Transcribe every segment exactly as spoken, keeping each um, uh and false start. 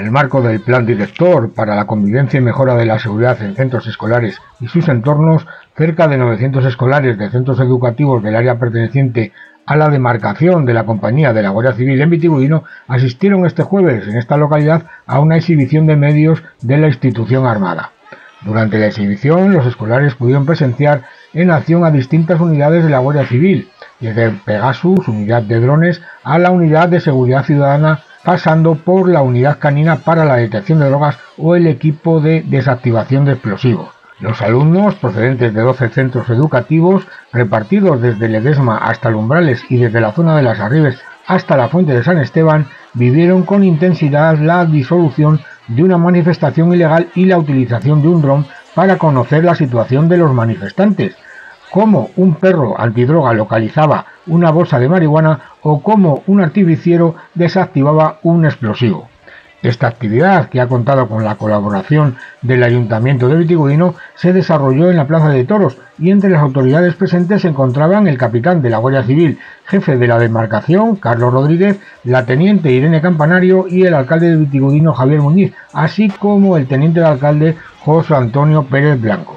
el marco del Plan Director para la Convivencia y Mejora de la Seguridad en Centros Escolares y sus entornos, cerca de novecientos escolares de centros educativos del área perteneciente a la demarcación de la Compañía de la Guardia Civil en Vitigudino asistieron este jueves en esta localidad a una exhibición de medios de la institución armada. Durante la exhibición, los escolares pudieron presenciar en acción a distintas unidades de la Guardia Civil, desde Pegasus, unidad de drones, a la unidad de seguridad ciudadana, pasando por la unidad canina para la detección de drogas o el equipo de desactivación de explosivos. Los alumnos, procedentes de doce centros educativos, repartidos desde Ledesma hasta Lumbrales y desde la zona de Las Arribes hasta la Fuente de San Esteban, vivieron con intensidad la disolución de una manifestación ilegal y la utilización de un dron para conocer la situación de los manifestantes, cómo un perro antidroga localizaba una bolsa de marihuana o cómo un artificiero desactivaba un explosivo. Esta actividad, que ha contado con la colaboración del Ayuntamiento de Vitigudino, se desarrolló en la Plaza de Toros y entre las autoridades presentes se encontraban el capitán de la Guardia Civil, jefe de la demarcación, Carlos Rodríguez, la teniente Irene Campanario y el alcalde de Vitigudino, Javier Muñiz, así como el teniente de alcalde, José Antonio Pérez Blanco.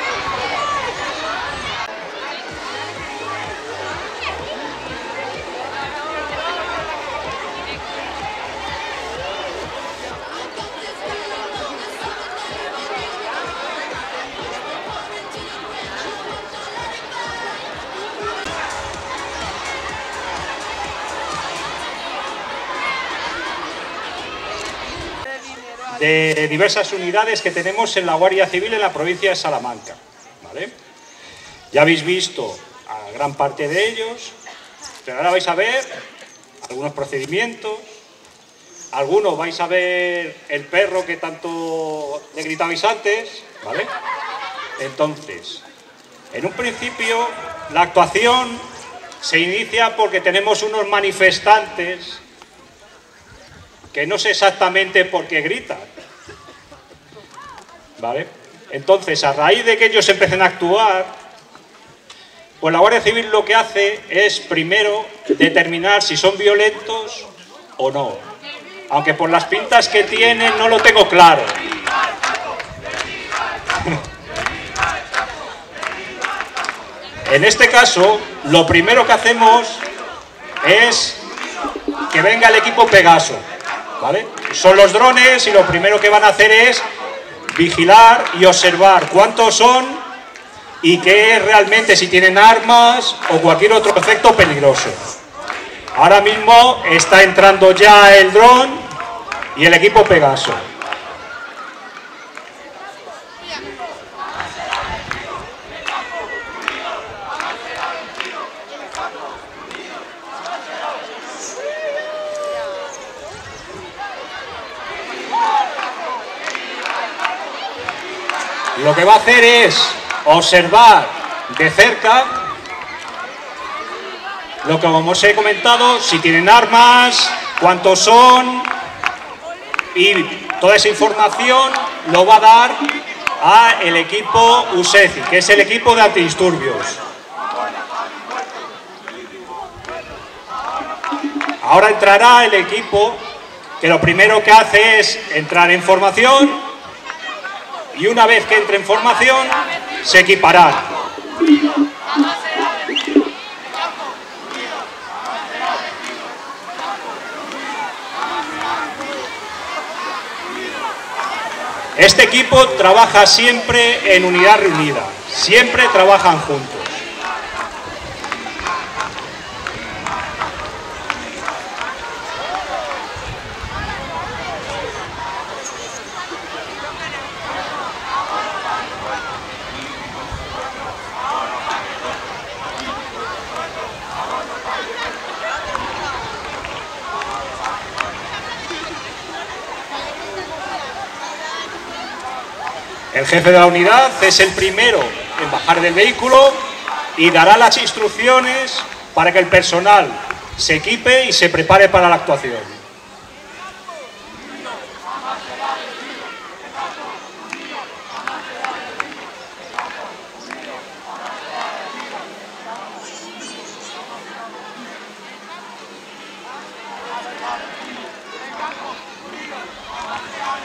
De diversas unidades que tenemos en la Guardia Civil en la provincia de Salamanca, ¿vale? Ya habéis visto a gran parte de ellos, pero ahora vais a ver algunos procedimientos, algunos vais a ver el perro que tanto le gritabais antes, ¿vale? Entonces, en un principio, la actuación se inicia porque tenemos unos manifestantes que no sé exactamente por qué gritan, ¿vale? Entonces, a raíz de que ellos empiecen a actuar, pues la Guardia Civil lo que hace es, primero, determinar si son violentos o no. Aunque por las pintas que tienen no lo tengo claro. En este caso, lo primero que hacemos es que venga el equipo Pegaso, ¿vale? Son los drones y lo primero que van a hacer es vigilar y observar cuántos son y qué realmente, si tienen armas o cualquier otro efecto peligroso. Ahora mismo está entrando ya el dron y el equipo Pegaso. Lo que va a hacer es observar de cerca lo que como os he comentado, si tienen armas, cuántos son, y toda esa información lo va a dar a el equipo U S E C I, que es el equipo de antidisturbios. Ahora entrará el equipo que lo primero que hace es entrar en formación. Y una vez que entre en formación, se equiparán. Este equipo trabaja siempre en unidad reunida, siempre trabajan juntos. El jefe de la unidad es el primero en bajar del vehículo y dará las instrucciones para que el personal se equipe y se prepare para la actuación.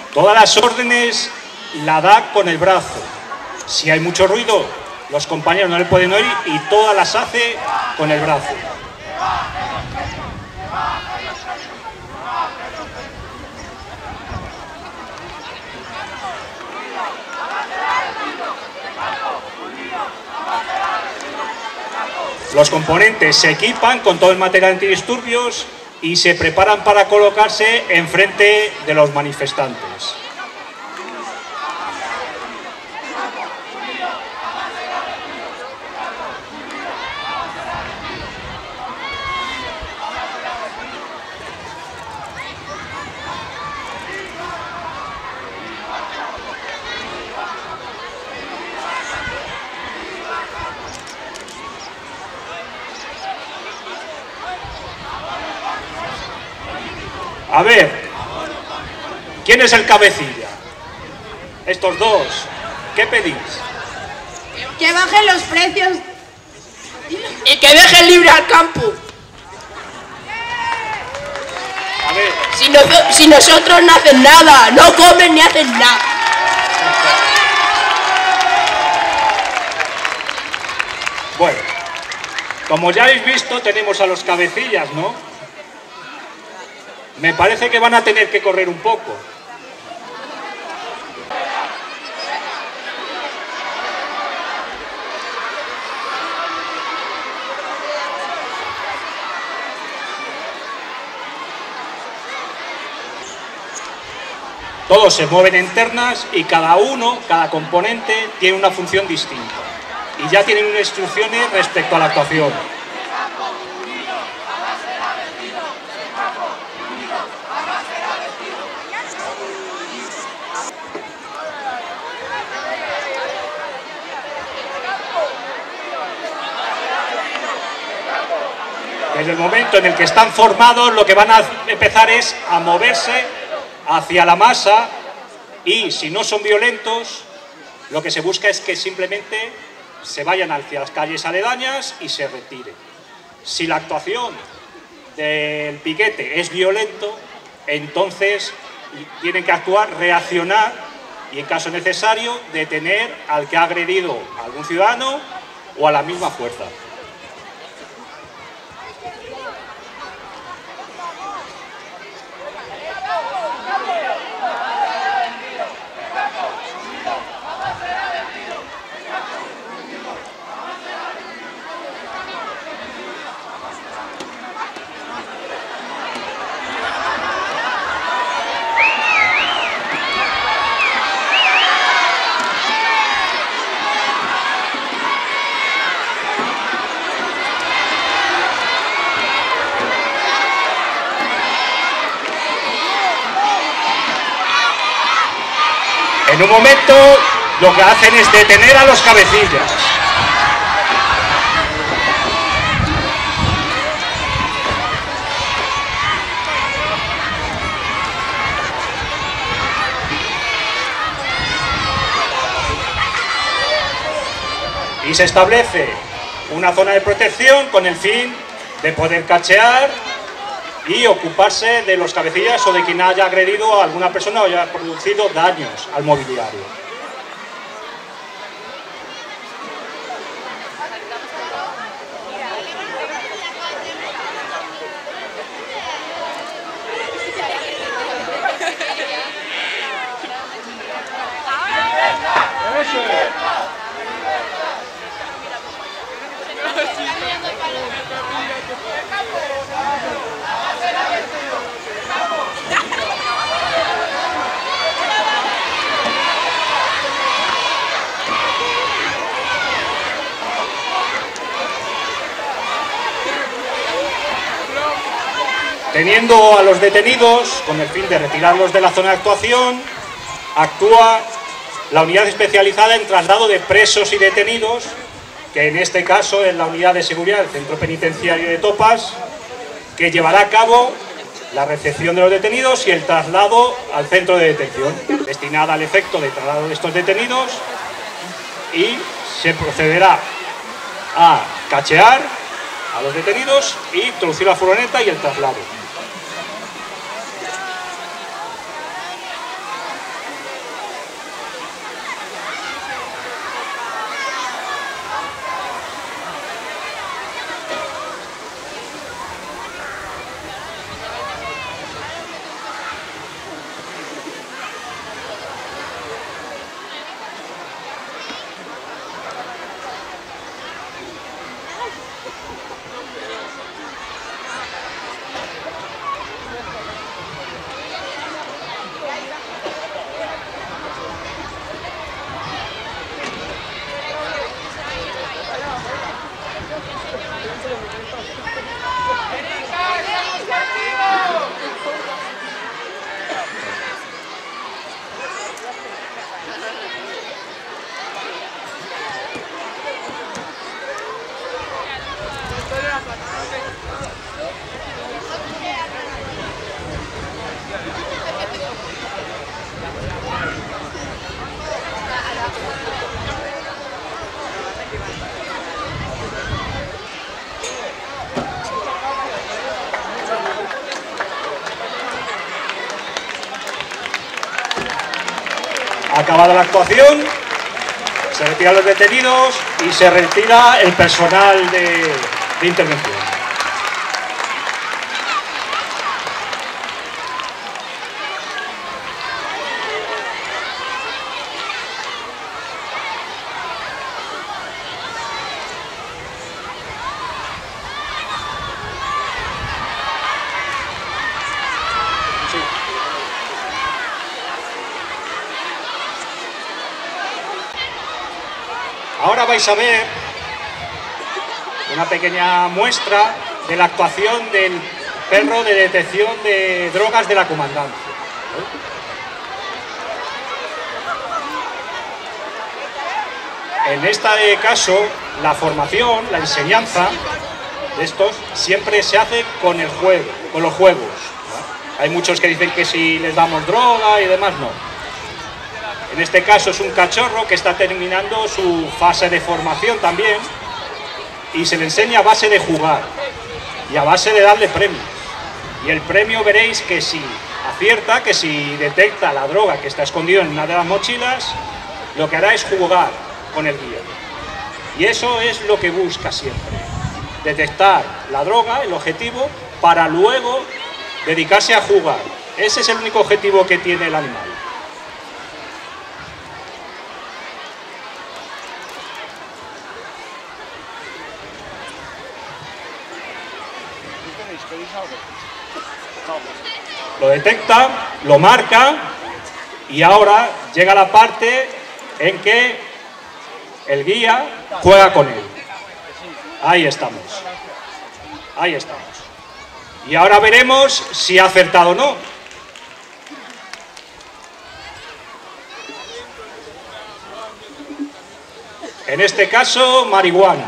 Todas las órdenes la da con el brazo. Si hay mucho ruido, los compañeros no le pueden oír y todas las hace con el brazo. Los componentes se equipan con todo el material antidisturbios y se preparan para colocarse enfrente de los manifestantes. A ver, ¿quién es el cabecilla? Estos dos. ¿Qué pedís? Que bajen los precios y que dejen libre al campo. A ver. Si, no, si nosotros no hacen nada, no comen ni hacen nada. Bueno, como ya habéis visto, tenemos a los cabecillas, ¿no? Me parece que van a tener que correr un poco. Todos se mueven en ternas y cada uno, cada componente, tiene una función distinta. Y ya tienen unas instrucciones respecto a la actuación. Desde el momento en el que están formados, lo que van a empezar es a moverse hacia la masa y, si no son violentos, lo que se busca es que simplemente se vayan hacia las calles aledañas y se retiren. Si la actuación del piquete es violento, entonces tienen que actuar, reaccionar y, en caso necesario, detener al que ha agredido a algún ciudadano o a la misma fuerza. En un momento lo que hacen es detener a los cabecillas. Y se establece una zona de protección con el fin de poder cachear y ocuparse de los cabecillas o de quien haya agredido a alguna persona o haya producido daños al mobiliario. Teniendo a los detenidos, con el fin de retirarlos de la zona de actuación, actúa la unidad especializada en traslado de presos y detenidos, que en este caso es la unidad de seguridad del Centro Penitenciario de Topas, que llevará a cabo la recepción de los detenidos y el traslado al centro de detención, destinada al efecto de traslado de estos detenidos, y se procederá a cachear a los detenidos y introducir la furgoneta y el traslado. Acabada la actuación, se retiran los detenidos y se retira el personal de, de intervención. Ahora vais a ver una pequeña muestra de la actuación del perro de detección de drogas de la comandancia. En este caso, la formación, la enseñanza de estos siempre se hace con el juego, con los juegos. Hay muchos que dicen que si les damos droga y demás, no. En este caso es un cachorro que está terminando su fase de formación también y se le enseña a base de jugar y a base de darle premios. Y el premio veréis que si acierta, que si detecta la droga que está escondida en una de las mochilas, lo que hará es jugar con el guía. Y eso es lo que busca siempre, detectar la droga, el objetivo, para luego dedicarse a jugar. Ese es el único objetivo que tiene el animal. Lo detecta, lo marca y ahora llega la parte en que el guía juega con él. Ahí estamos. Ahí estamos. Y ahora veremos si ha acertado o no. En este caso, marihuana.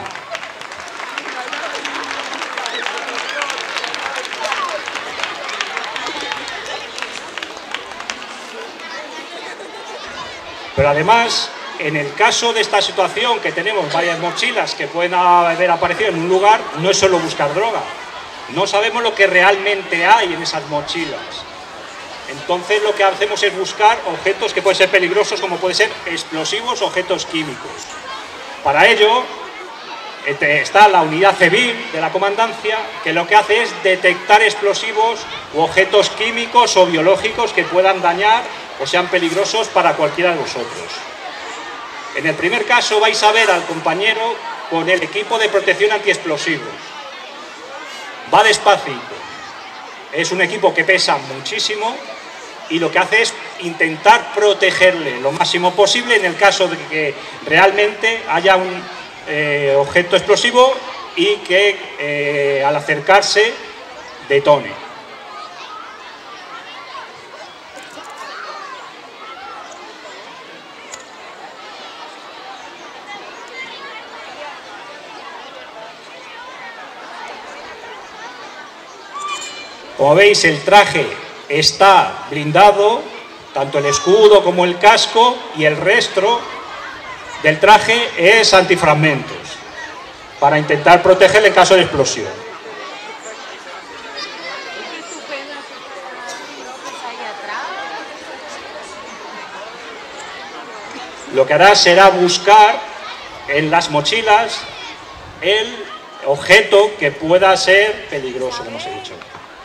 Pero además, en el caso de esta situación que tenemos varias mochilas que pueden haber aparecido en un lugar, no es solo buscar droga. No sabemos lo que realmente hay en esas mochilas. Entonces lo que hacemos es buscar objetos que pueden ser peligrosos, como pueden ser explosivos o objetos químicos. Para ello está la unidad civil de la comandancia, que lo que hace es detectar explosivos u objetos químicos o biológicos que puedan dañar o sean peligrosos para cualquiera de vosotros. En el primer caso vais a ver al compañero con el equipo de protección antiexplosivos. Va despacito. Es un equipo que pesa muchísimo y lo que hace es intentar protegerle lo máximo posible en el caso de que realmente haya un eh, objeto explosivo y que eh, al acercarse detone. Como veis, el traje está blindado, tanto el escudo como el casco, y el resto del traje es antifragmentos, para intentar protegerle en caso de explosión. Lo que hará será buscar en las mochilas el objeto que pueda ser peligroso, como os he dicho.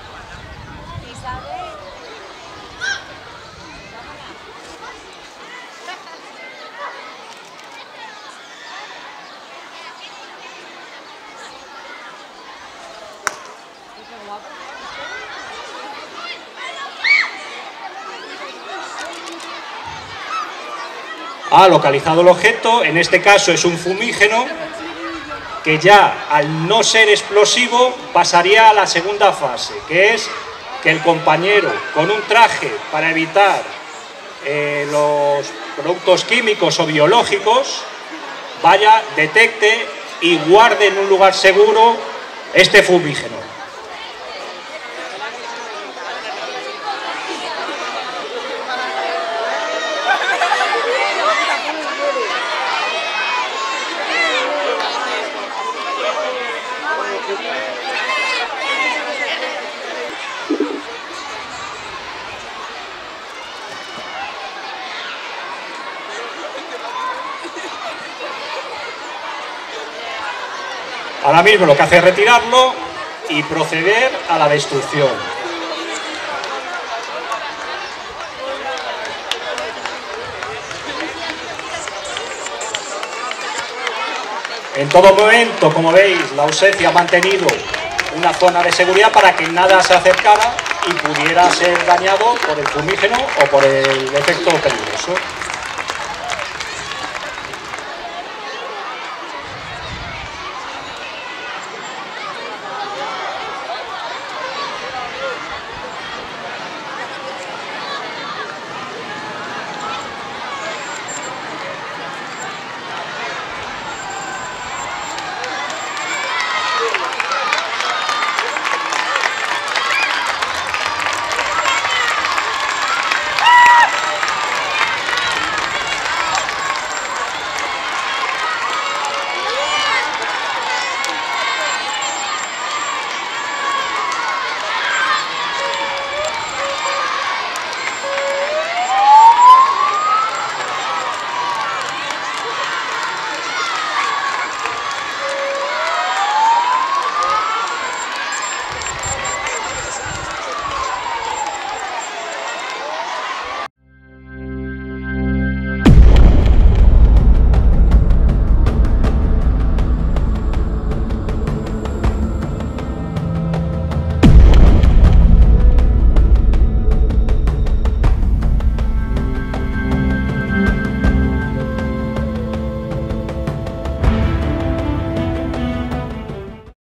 Ha localizado el objeto, en este caso es un fumígeno, que ya al no ser explosivo pasaría a la segunda fase, que es que el compañero con un traje para evitar eh, los productos químicos o biológicos vaya, detecte y guarde en un lugar seguro este fumígeno. Ahora mismo lo que hace es retirarlo y proceder a la destrucción. En todo momento, como veis, la U S E C ha mantenido una zona de seguridad para que nada se acercara y pudiera ser dañado por el fumígeno o por el efecto peligroso.